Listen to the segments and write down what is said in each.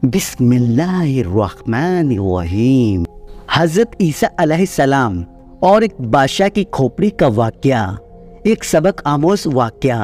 بسم اللہ الرحمن الرحیم۔ حضرت عیسیٰ علیہ السلام اور ایک بادشاہ کی کھوپڑی کا واقعہ، ایک سبق آموز واقعہ۔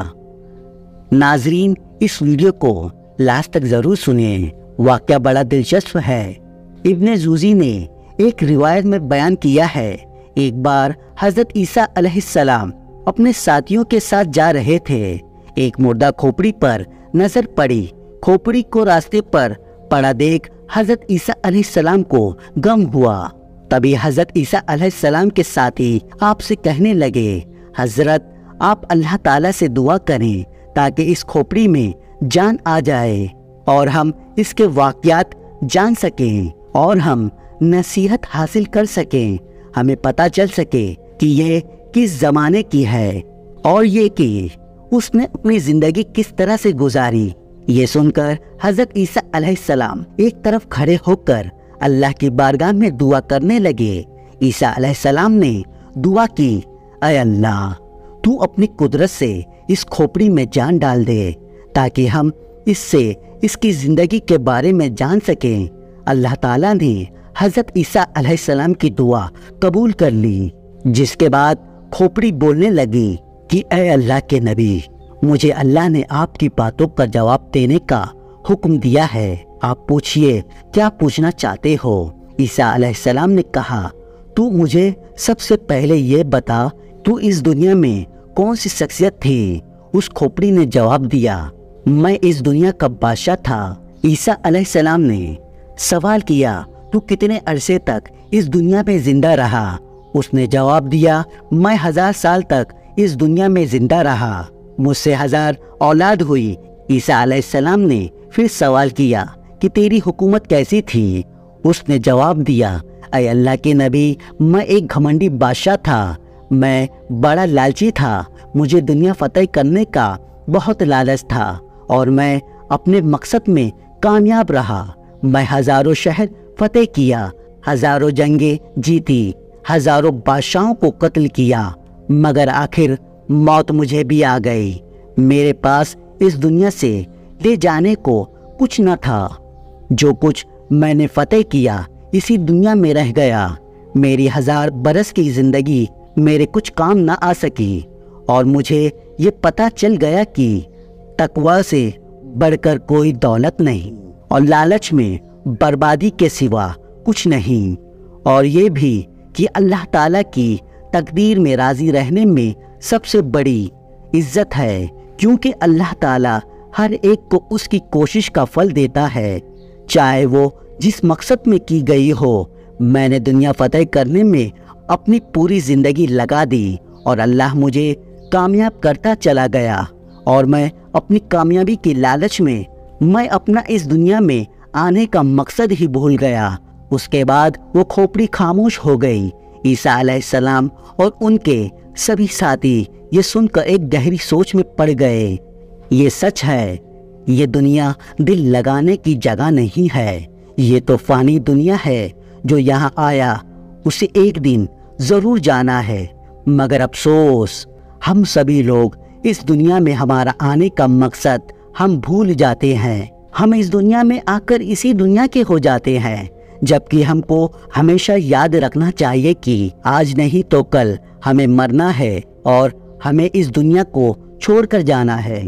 ناظرین، اس ویڈیو کو لاسٹ تک ضرور سنیں، واقعہ بڑا دلچسپ ہے۔ ابن جوزی نے ایک روایت میں بیان کیا ہے، ایک بار حضرت عیسیٰ علیہ السلام اپنے ساتھیوں کے ساتھ جا رہے تھے۔ ایک مردہ کھوپڑی پر نظر پڑی۔ کھوپڑی کو راستے پر پڑا دیکھ حضرت عیسیٰ علیہ السلام کو غم ہوا۔ تبھی حضرت عیسیٰ علیہ السلام کے ساتھی آپ سے کہنے لگے، حضرت آپ اللہ تعالیٰ سے دعا کریں تاکہ اس کھوپڑی میں جان آ جائے اور ہم اس کے واقعات جان سکیں اور ہم نصیحت حاصل کر سکیں، ہمیں پتہ چل سکے کہ یہ کس زمانے کی ہے اور یہ کہ اس نے اپنی زندگی کس طرح سے گزاری۔ یہ سن کر حضرت عیسیٰ علیہ السلام ایک طرف کھڑے ہو کر اللہ کی بارگاہ میں دعا کرنے لگے۔ عیسیٰ علیہ السلام نے دعا کی، اے اللہ، تو اپنی قدرت سے اس کھوپڑی میں جان ڈال دے تاکہ ہم اس سے اس کی زندگی کے بارے میں جان سکیں۔ اللہ تعالیٰ نے حضرت عیسیٰ علیہ السلام کی دعا قبول کر لی، جس کے بعد کھوپڑی بولنے لگی کہ اے اللہ کے نبی، مجھے اللہ نے آپ کی باتوں کا جواب دینے کا حکم دیا ہے، آپ پوچھئے کیا پوچھنا چاہتے ہو۔ عیسیٰ علیہ السلام نے کہا، تو مجھے سب سے پہلے یہ بتا، تو اس دنیا میں کون سی شخصیت تھی؟ اس کھوپڑی نے جواب دیا، میں اس دنیا کا بادشاہ تھا۔ عیسیٰ علیہ السلام نے سوال کیا، تو کتنے عرصے تک اس دنیا میں زندہ رہا؟ اس نے جواب دیا، میں 1000 سال تک اس دنیا میں زندہ رہا، مجھ سے 1000 اولاد ہوئی۔ عیسیٰ علیہ السلام نے پھر سوال کیا کہ تیری حکومت کیسی تھی؟ اس نے جواب دیا، اے اللہ کے نبی، میں ایک گھمنڈی بادشاہ تھا، میں بڑا لالچی تھا، مجھے دنیا فتح کرنے کا بہت لالچ تھا اور میں اپنے مقصد میں کامیاب رہا۔ میں ہزاروں شہر فتح کیا، ہزاروں جنگیں جیتی، ہزاروں بادشاہوں کو قتل کیا، مگر آخر موت مجھے بھی آ گئی۔ میرے پاس اس دنیا سے لے جانے کو کچھ نہ تھا، جو کچھ میں نے فتح کیا اسی دنیا میں رہ گیا۔ میری 1000 برس کی زندگی میرے کچھ کام نہ آ سکی اور مجھے یہ پتہ چل گیا کہ تقوی سے بڑھ کر کوئی دولت نہیں اور لالچ میں بربادی کے سوا کچھ نہیں، اور یہ بھی کہ اللہ تعالیٰ کی تقدیر میں راضی رہنے میں سب سے بڑی عزت ہے، کیونکہ اللہ تعالیٰ ہر ایک کو اس کی کوشش کا پھل دیتا ہے، چاہے وہ جس مقصد میں کی گئی ہو۔ میں نے دنیا فتح کرنے میں اپنی پوری زندگی لگا دی اور اللہ مجھے کامیاب کرتا چلا گیا، اور میں اپنی کامیابی کی لالچ میں اپنا اس دنیا میں آنے کا مقصد ہی بھول گیا۔ اس کے بعد وہ کھوپڑی خاموش ہو گئی۔ عیسیٰ علیہ السلام اور ان کے سبھی ساتھی یہ سن کر ایک گہری سوچ میں پڑ گئے۔ یہ سچ ہے، یہ دنیا دل لگانے کی جگہ نہیں ہے، یہ تو فانی دنیا ہے، جو یہاں آیا اسے ایک دن ضرور جانا ہے، مگر افسوس ہم سبھی لوگ اس دنیا میں ہمارا آنے کا مقصد ہم بھول جاتے ہیں۔ ہم اس دنیا میں آ کر اسی دنیا کے ہو جاتے ہیں، جبکہ ہم کو ہمیشہ یاد رکھنا چاہیے کہ آج نہیں تو کل ہمیں مرنا ہے اور ہمیں اس دنیا کو چھوڑ کر جانا ہے۔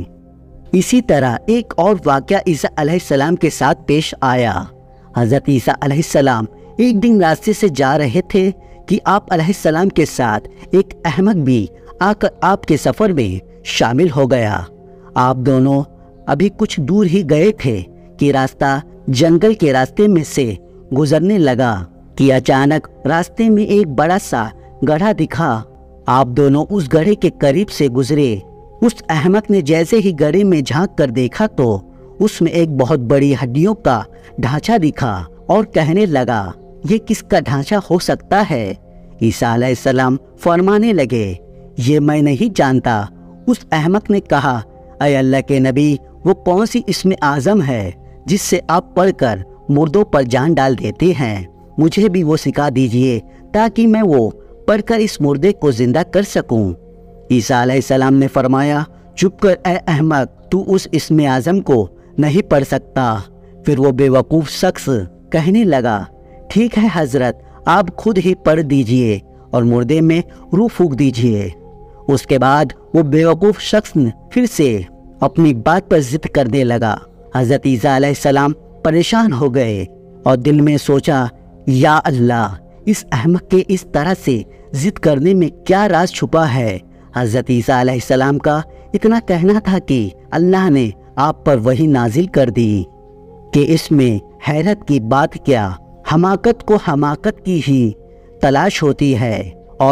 اسی طرح ایک اور واقعہ عیسیٰ علیہ السلام کے ساتھ پیش آیا۔ حضرت عیسیٰ علیہ السلام ایک دن راستے سے جا رہے تھے کہ آپ علیہ السلام کے ساتھ ایک احمق بھی آ کر آپ کے سفر میں شامل ہو گیا۔ آپ دونوں ابھی کچھ دور ہی گئے تھے کہ راستہ جنگل کے راستے میں سے گزرنے لگا کہ اچانک راستے میں ایک بڑا سا گڑھا دکھا۔ آپ دونوں اس گڑھے کے قریب سے گزرے۔ اس احمق نے جیسے ہی گڑھے میں جھانک کر دیکھا تو اس میں ایک بہت بڑی ہڈیوں کا ڈھانچہ دکھا اور کہنے لگا، یہ کس کا ڈھانچہ ہو سکتا ہے؟ عیسیٰ علیہ السلام فرمانے لگے، یہ میں نہیں جانتا۔ اس احمق نے کہا، اے اللہ کے نبی، وہ کون سی اسم اعظم ہے جس سے آپ پڑھ کر مردوں پر جان ڈال دیتے ہیں؟ مجھے بھی وہ سکھا دیجئے تاکہ میں وہ پڑھ کر اس مردے کو زندہ کر سکوں۔ عیسیٰ علیہ السلام نے فرمایا، چپ کر اے احمق، تو اس اسم اعظم کو نہیں پڑھ سکتا۔ پھر وہ بیوقوف شخص کہنے لگا ٹھیک ہے حضرت، آپ خود ہی پڑھ دیجئے اور مردے میں روح پھونک دیجئے۔ اس کے بعد وہ بیوقوف شخص پھر سے اپنی بات پر ضد کرنے لگا۔ حضرت عیسیٰ علیہ السلام پریشان ہو گئے اور دل میں سوچا یا اللہ، اس احمق کے اس طرح سے ضد کرنے میں کیا راز چھپا ہے۔ حضرت عیسیٰ علیہ السلام کا اتنا کہنا تھا کہ اللہ نے آپ پر وحی نازل کر دی کہ اس میں حیرت کی بات کیا، حماقت کو حماقت کی ہی تلاش ہوتی ہے اور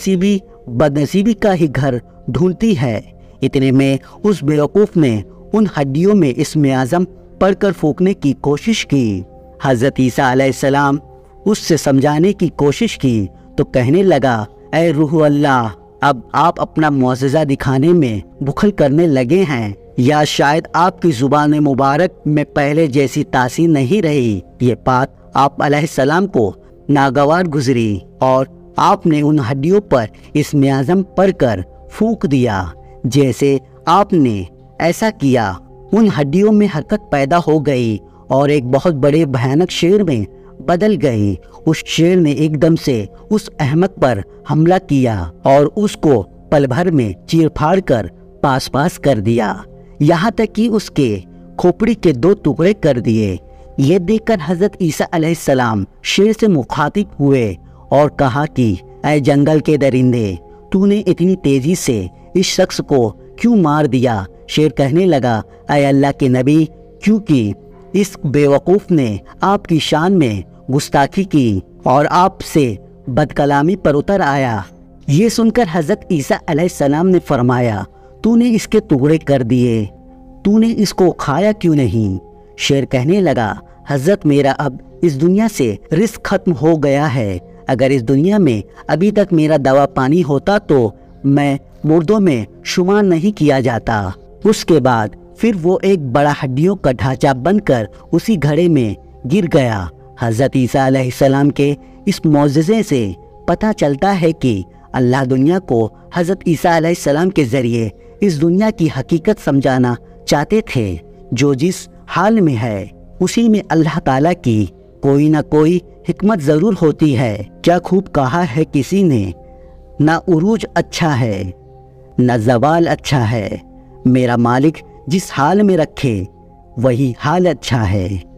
بدنصیبی کا ہی گھر ڈھونڈتی ہے۔ اتنے میں اس بیوقوف نے ان ہڈیوں میں اسم اعظم پڑھ کر پھونکنے کی کوشش کی۔ حضرت عیسیٰ علیہ السلام اس سے سمجھانے کی کوشش کی تو کہنے لگا اے روح اللہ، اب آپ اپنا معجزہ دکھانے میں بخل کرنے لگے ہیں، یا شاید آپ کی زبان مبارک میں پہلے جیسی تاثیر نہیں رہی۔ یہ بات آپ علیہ السلام کو ناگوار گزری اور آپ نے ان ہڈیوں پر اسم اعظم پڑھ کر پھونک دیا۔ جیسے آپ نے ایسا کیا، ان ہڈیوں میں حرکت پیدا ہو گئی اور ایک بہت بڑے بھیانک شیر میں بدل گئی۔ اس شیر نے ایک دم سے اس احمق پر حملہ کیا اور اس کو پل بھر میں چیر پھاڑ کر پاس کر دیا، یہاں تک کہ اس کے کھوپڑی کے 2 ٹکڑے کر دیے۔ یہ دیکھ کر حضرت عیسیٰ علیہ السلام شیر سے مخاطب ہوئے اور کہا کہ اے جنگل کے درندے، تو نے اتنی تیزی سے اس شخص کو کیوں مار دیا؟ شیر کہنے لگا اے اللہ کے نبی، کیونکہ اس بیوقوف نے آپ کی شان میں گستاخی کی اور آپ سے بد کلامی پر اتر آیا۔ یہ سن کر حضرت عیسیٰ علیہ السلام نے فرمایا تو نے اس کے ٹکڑے کر دیے، تو نے اس کو کھایا کیوں نہیں؟ شیر کہنے لگا حضرت، میرا اب اس دنیا سے رزق ختم ہو گیا ہے، اگر اس دنیا میں ابھی تک میرا دوا پانی ہوتا تو میں مردوں میں شمار نہیں کیا جاتا۔ اس کے بعد پھر وہ ایک بڑا ہڈیوں کا ڈھانچہ بن کر اسی گھڑے میں گر گیا۔ حضرت عیسیٰ علیہ السلام کے اس معجزے سے پتہ چلتا ہے کہ اللہ دنیا کو حضرت عیسیٰ علیہ السلام کے ذریعے اس دنیا کی حقیقت سمجھانا چاہتے تھے۔ جو جس حال میں ہے اسی میں اللہ تعالیٰ کی کوئی نہ کوئی حکمت ضرور ہوتی ہے۔ کیا خوب کہا ہے کسی نے، نہ عروج اچھا ہے نہ زوال اچھا ہے، میرا مالک جس حال میں رکھے وہی حال اچھا ہے۔